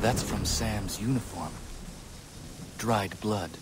That's from Sam's uniform. Dried blood.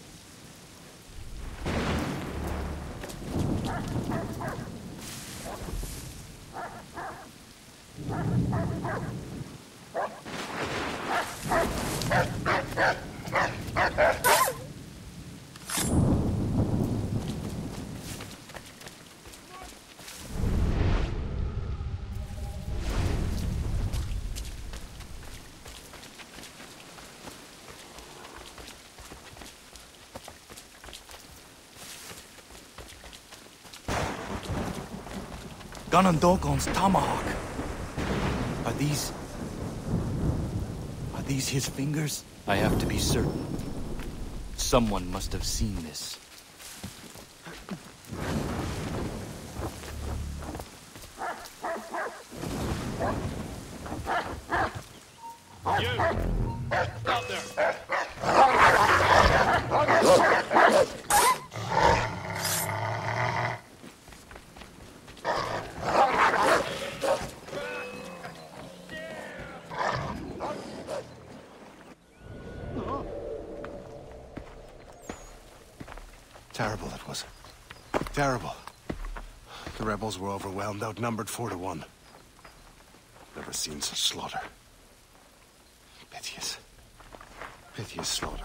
Ganondogon's tomahawk. Are these his fingers? I have to be certain. Someone must have seen this. You! Stop there! Terrible it was. Terrible. The rebels were overwhelmed, outnumbered 4-1. Never seen such slaughter. Piteous. Piteous slaughter.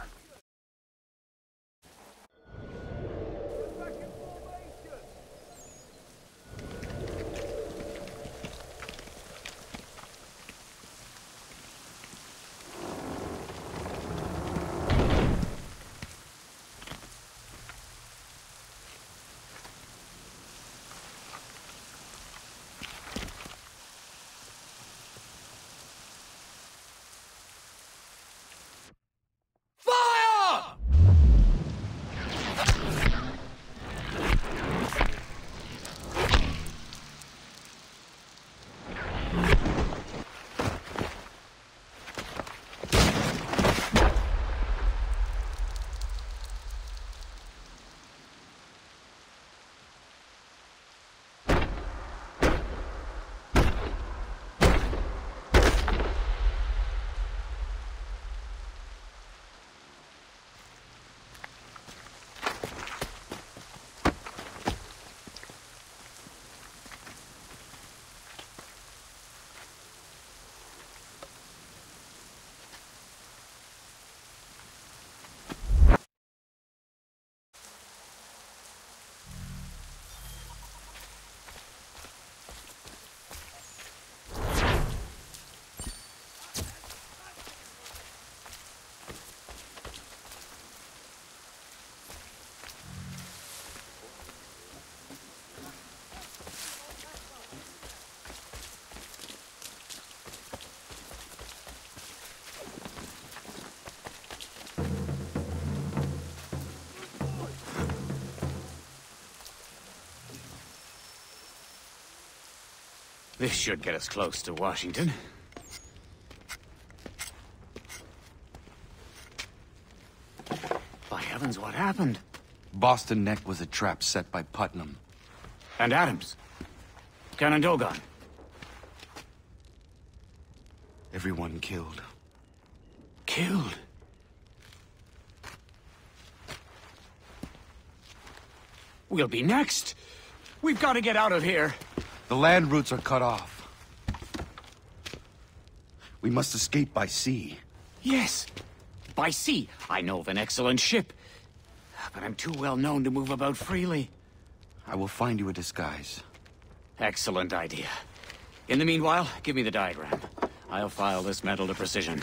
This should get us close to Washington. By heavens, what happened? Boston Neck was a trap set by Putnam. And Adams. Ganondogon. Everyone killed. Killed? We'll be next. We've got to get out of here. The land routes are cut off. We must escape by sea. Yes. By sea. I know of an excellent ship. But I'm too well known to move about freely. I will find you a disguise. Excellent idea. In the meanwhile, give me the diagram. I'll file this metal to precision.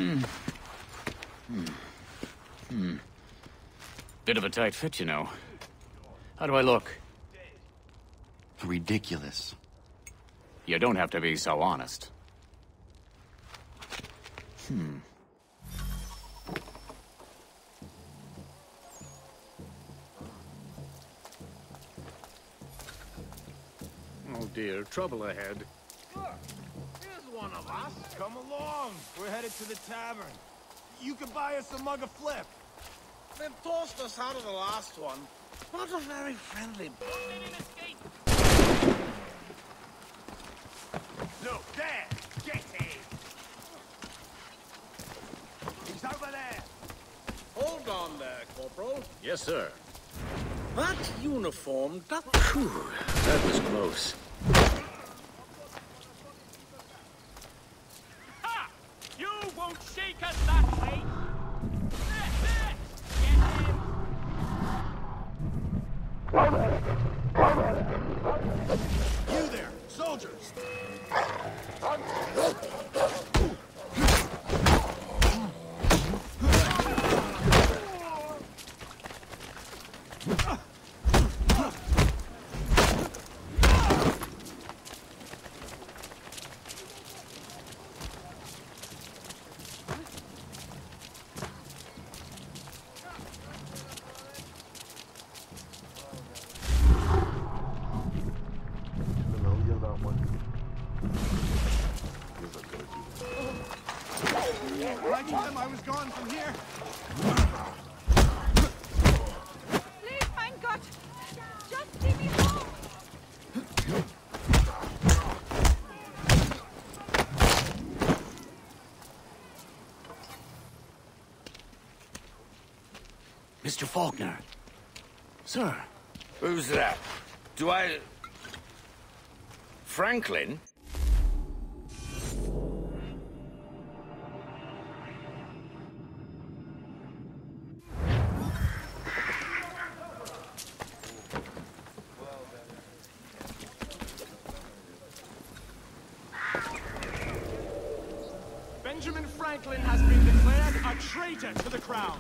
Bit of a tight fit, you know. How do I look? Ridiculous. You don't have to be so honest. Oh dear, trouble ahead. Look, here's one of us. Come along. We're headed to the tavern. You can buy us a mug of flip. They tossed us out of the last one. Not a very friendly. Look, there! Get him! He's over there! Hold on there, Corporal. Yes, sir. That uniform, Phew, that was close. Ha! You won't shake us that way! There! Get him! You there, soldiers! By the time I was gone from here. Please, mein Gott! Just leave me home! Mr. Faulkner. Sir. Who's that? Do I... Franklin? Benjamin Franklin has been declared a traitor to the crown.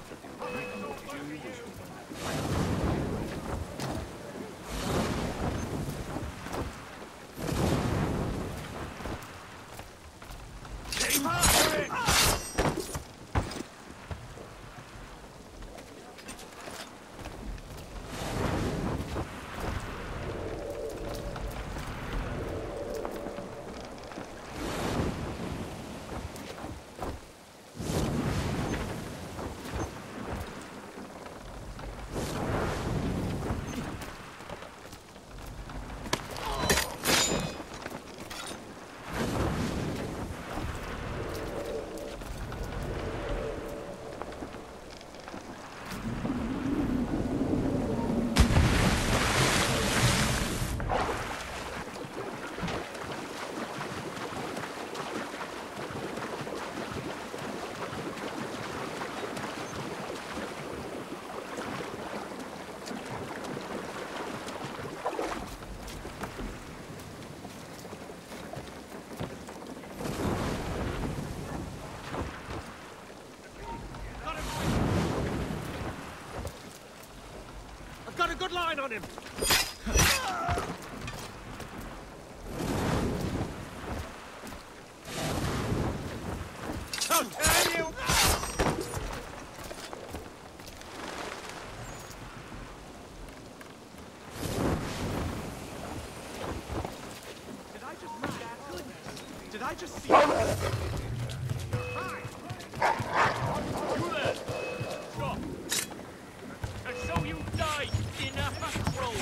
I've got a good line on him. How dare you! Did I just see? You there! Stop! And so you die in a patrol!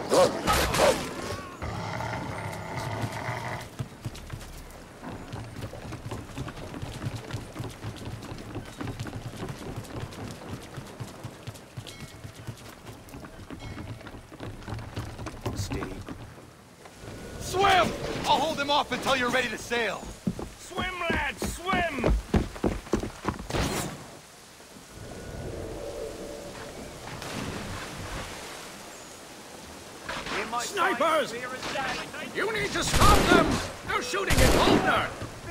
Stay. Swim! I'll hold him off until you're ready to sail. Swim, lads, swim! Snipers! You need to stop them! They're shooting at Holder!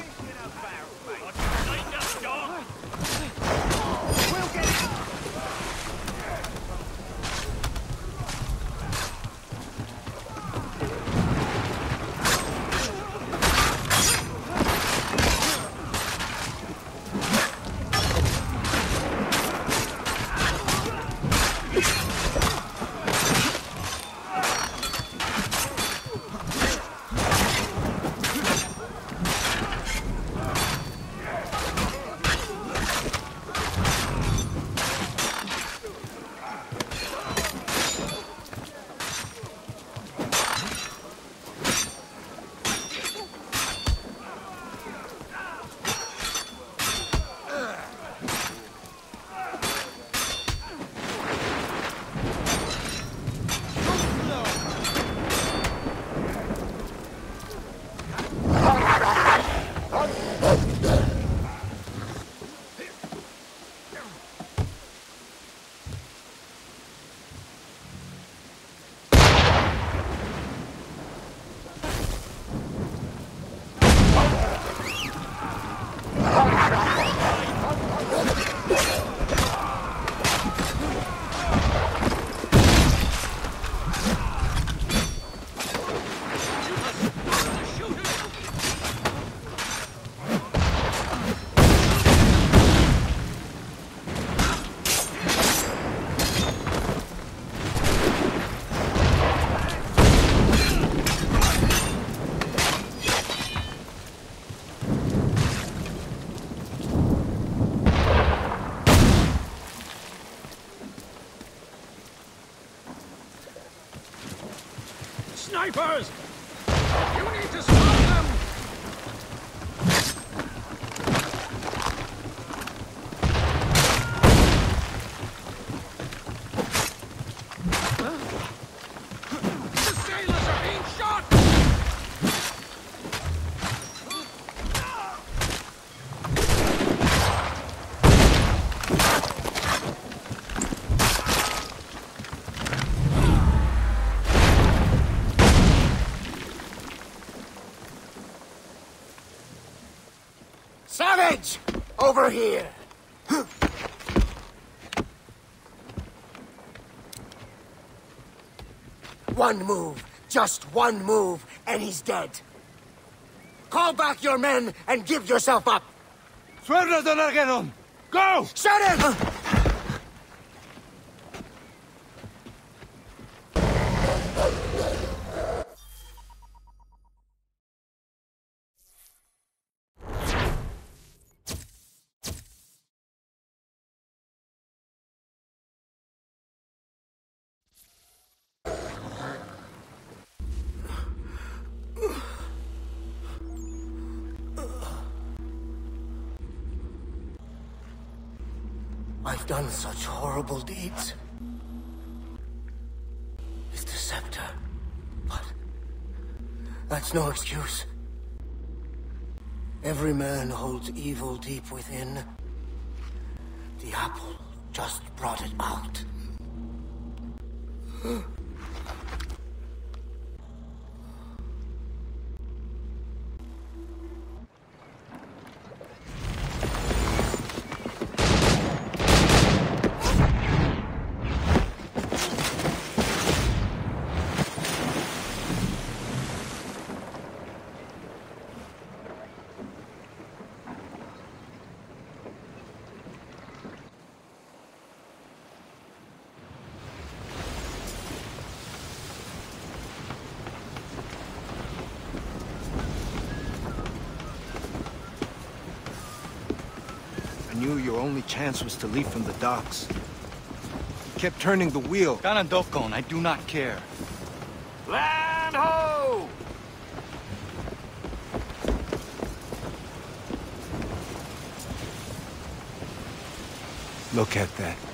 Snipers! You need to stop them! The sailors are being shot! Savage! Over here! One move, just one move, and he's dead. Call back your men and give yourself up! Suelta de Argenon! Go! Shut him! I've done such horrible deeds. It's the scepter. But that's no excuse. Every man holds evil deep within. The apple just brought it out. I knew your only chance was to leave from the docks. You kept turning the wheel. Ganondokon, I do not care. Land ho! Look at that.